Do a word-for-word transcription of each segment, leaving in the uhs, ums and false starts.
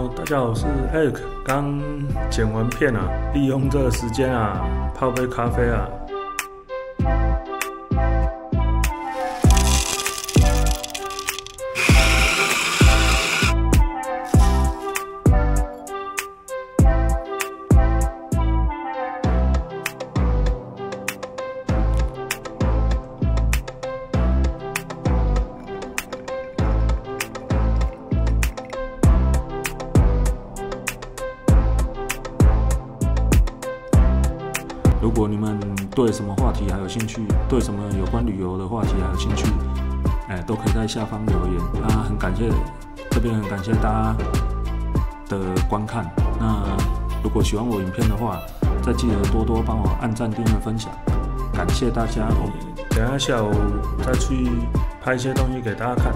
Hello， 大家好，我是 Eric， 刚剪完片啊，利用这个时间啊，泡杯咖啡啊。如果你们对什么话题还有兴趣，对什么有关旅游的话题还有兴趣，哎，都可以在下方留言。那很感谢，这边很感谢大家的观看。那如果喜欢我影片的话，再记得多多帮我按赞、订阅、分享，感谢大家哦。等一下下午再去拍一些东西给大家看。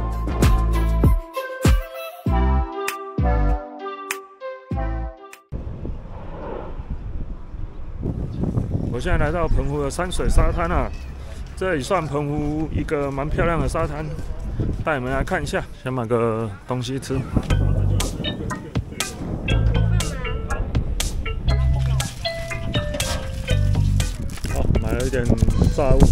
我现在来到澎湖的山水沙滩啊，这里算澎湖一个蛮漂亮的沙滩，带你们来看一下。先买个东西吃。好，买了一点炸物。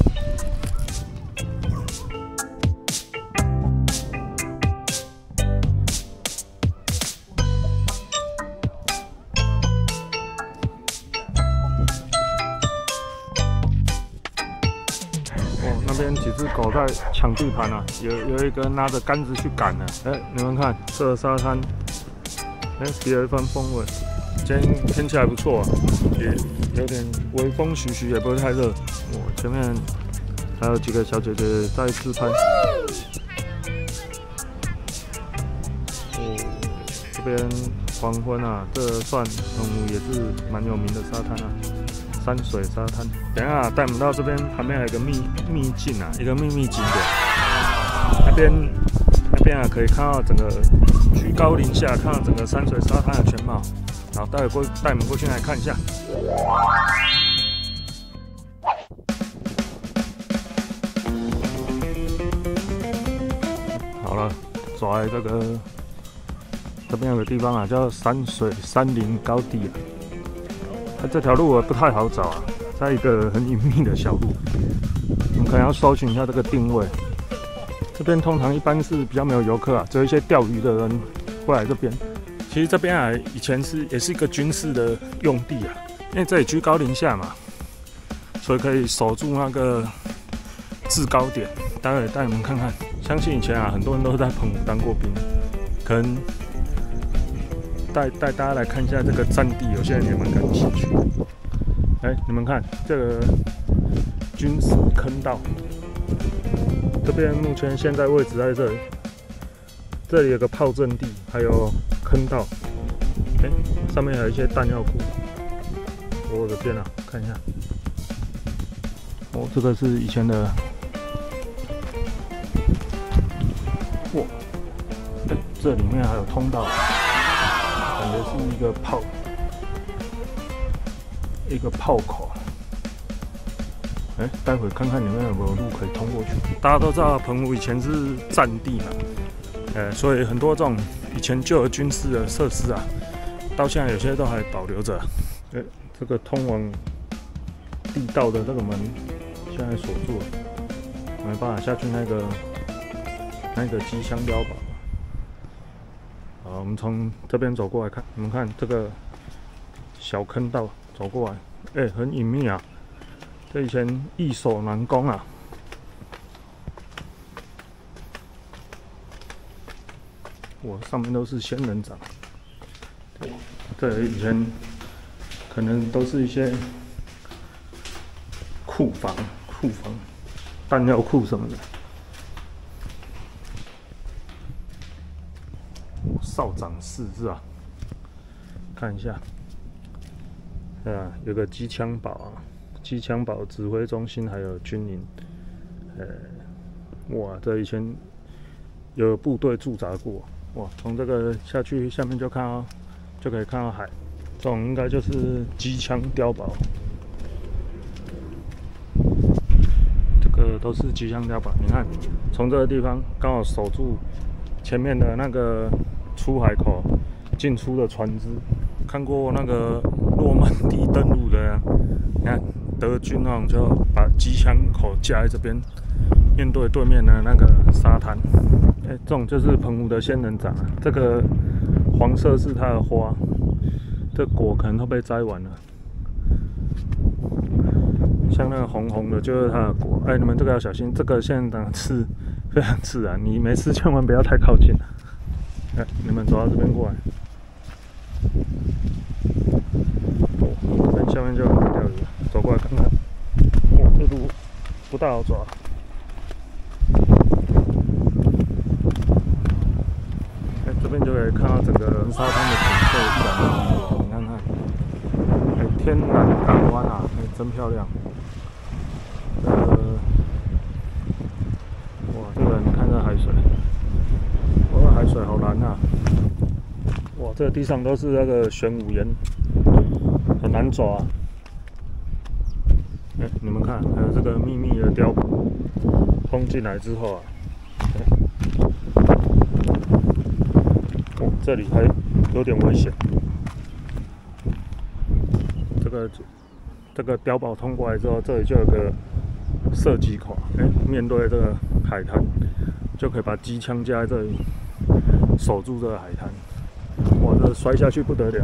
那边几只狗在抢地盘啊，有有一个拿着杆子去赶呢。哎、欸，你们看这个沙滩，哎、欸，别有一番风味。今天天气还不错、啊，也有点微风徐徐，也不会太热。我前面还有几个小姐姐在自拍。哦，这边黄昏啊，这算澎湖也是蛮有名的沙滩啊。山水沙滩，等一下带我们到这边旁边还有一个秘秘境啊，一个秘密景点。那边那边啊可以看到整个居高临下，看到整个山水沙滩的全貌。然后待会过带你们过去来看一下。好了，走来这个这边有个地方啊，叫山水山林高地啊。这条路不太好找啊，在一个很隐秘的小路，我们可能要搜寻一下这个定位。这边通常一般是比较没有游客啊，只有一些钓鱼的人会来这边。其实这边啊，以前是也是一个军事的用地啊，因为这里居高临下嘛，所以可以守住那个制高点。待会带你们看看，相信以前啊，很多人都在澎湖当过兵，可能。带带大家来看一下这个战地，有些人也蛮感兴趣的。哎，你们看这个军事坑道，这边目前现在位置在这里，这里有个炮阵地，还有坑道。哎，上面还有一些弹药库。我的天啊，看一下，哦，这个是以前的，哇，哎，这里面还有通道。感觉是一个炮，一个炮口。哎、欸，待会看看里面有没有路可以通过去。大家都知道澎湖以前是战地嘛，呃、欸，所以很多这种以前旧的军事的设施啊，到现在有些都还保留着。哎、欸，这个通往地道的这个门现在锁住了，没办法下去那个那个机箱碉堡。好，我们从这边走过来看，你们看这个小坑道走过来，哎、欸，很隐秘啊。这以前易守难攻啊。哇，上面都是仙人掌。这以前可能都是一些库房、库房、弹药库什么的。少长室是吧？看一下，啊，有个机枪堡啊，机枪堡指挥中心还有军营，呃，哇，这以前有部队驻扎过，哇，从这个下去下面就看到，就可以看到海，这种应该就是机枪碉堡，这个都是机枪碉堡，你看，从这个地方刚好守住前面的那个出海口， 进出的船只。看过那个诺曼底登陆的呀、啊，你看德军那种就把机枪口架在这边，面对对面的那个沙滩。哎、欸，这种就是澎湖的仙人掌啊，这个黄色是它的花，这果可能都被摘完了。像那个红红的，就是它的果。哎、欸，你们这个要小心，这个仙人掌刺非常刺啊，你没事千万不要太靠近了。哎、欸，你们走到这边过来。哦，这边下面就有钓鱼，走过来看看。哦，这路不大好抓。哎、欸，这边就可以看到整个沙滩的景色一览无遗。你看看，哎、欸，天南港湾啊，哎、欸，真漂亮。呃，哇，这个你看这海水，哇，海水好蓝啊！哇，这个地上都是那个玄武岩，很难走啊。哎、欸，你们看，还有这个密密的碉堡，冲进来之后啊，哦，这里还有点危险。这个这个碉堡通过来之后，这里就有个射击口，哎、欸，面对这个海滩，就可以把机枪架在这里，守住这个海滩。哇，这摔下去不得了！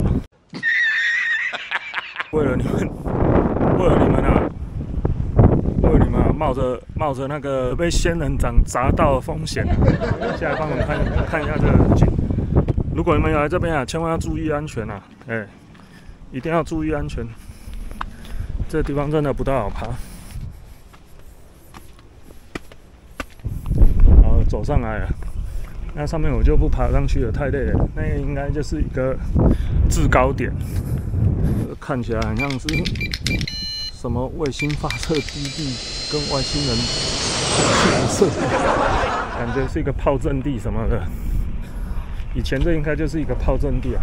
为了你们，为了你们啊，为了你们啊，冒着冒着那个被仙人掌砸到的风险，现在帮我们看看一下这个景。如果你们有来这边啊，千万要注意安全啊！哎、欸，一定要注意安全。这个地方真的不大好爬。好，走上来了。那上面我就不爬上去了，太累了。那应该就是一个制高点，看起来很像是什么卫星发射基地，跟外星人发射，感觉是一个炮阵地什么的。以前这应该就是一个炮阵地啊。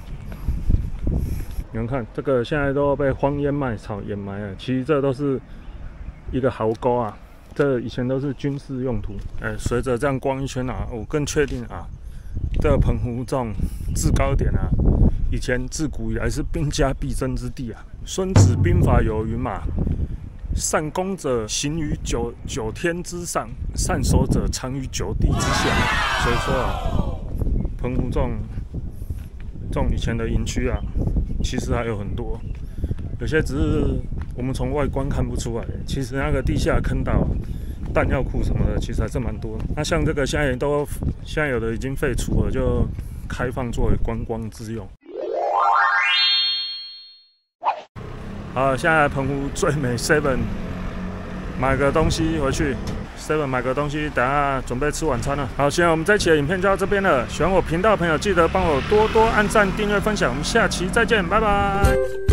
你们看，这个现在都被荒烟蔓草掩埋了，其实这都是一个壕沟啊。这以前都是军事用途，哎、欸，随着这样逛一圈啊，我更确定啊，这个澎湖这种制高点啊，以前自古以来是兵家必争之地啊。孙子兵法有云嘛，善攻者行于九九天之上，善守者藏于九地之下。所以说啊，澎湖这种这种以前的营区啊，其实还有很多，有些只是我们从外观看不出来，其实那个地下坑道、弹药库什么的，其实还是蛮多的。那像这个现在都现在有的已经废除了，就开放作为观光之用。好，现在澎湖最美 seven 买个东西回去 ，seven 买个东西，等下准备吃晚餐了。好，现在我们这期的影片就到这边了。喜欢我频道的朋友，记得帮我多多按赞、订阅、分享。我们下期再见，拜拜。